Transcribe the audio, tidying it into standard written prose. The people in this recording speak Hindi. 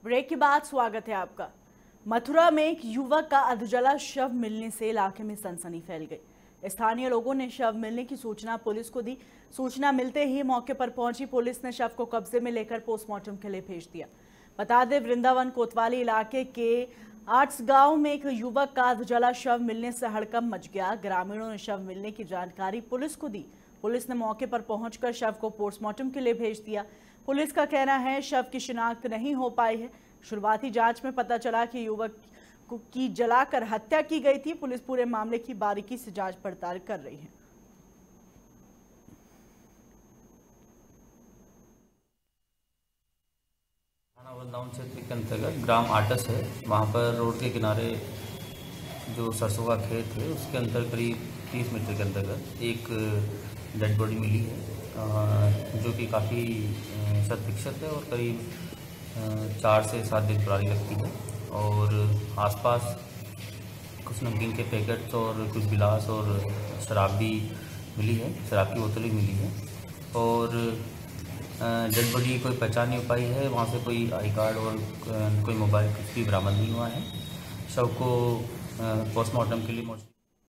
ब्रेक के बाद स्वागत है आपका। मथुरा में एक युवक का अधजला शव मिलने से इलाके में सनसनी फैल गई। स्थानीय लोगों ने शव मिलने की सूचना पुलिस को दी। सूचना मिलते ही मौके पर पहुंची पुलिस ने शव को कब्जे में लेकर पोस्टमार्टम के लिए भेज दिया। बता दें, वृंदावन कोतवाली इलाके के आर्ट्स गांव में एक युवक का अधजला शव मिलने से हड़कंप मच गया। ग्रामीणों ने शव मिलने की जानकारी पुलिस को दी। पुलिस ने मौके पर पहुंचकर शव को पोस्टमार्टम के लिए भेज दिया। पुलिस का कहना है शव की शिनाख्त नहीं हो पाई है। शुरुआती जांच में पता चला कि युवक की जलाकर हत्या की गई थी। पुलिस पूरे मामले की बारीकी से जांच पड़ताल कर रही है। वृंदावन क्षेत्र के अंतर्गत ग्राम आटस है। वहाँ पर रोड के किनारे जो सरसों का खेत है उसके अंदर करीब 30 मीटर के अंतर्गत एक डेड बॉडी मिली है, जो कि काफ़ी शत विक्षत है और करीब 4 से 7 दिन पुरानी लगती है। और आसपास कुछ नमकीन के पैकेट्स और कुछ गिलास और शराब भी मिली है, शराब की बोतलें मिली है। और डेड बॉडी कोई पहचान नहीं हो पाई है। वहाँ से कोई आई कार्ड और कोई मोबाइल कुछ भी बरामद नहीं हुआ है। शव को पोस्टमार्टम के लिए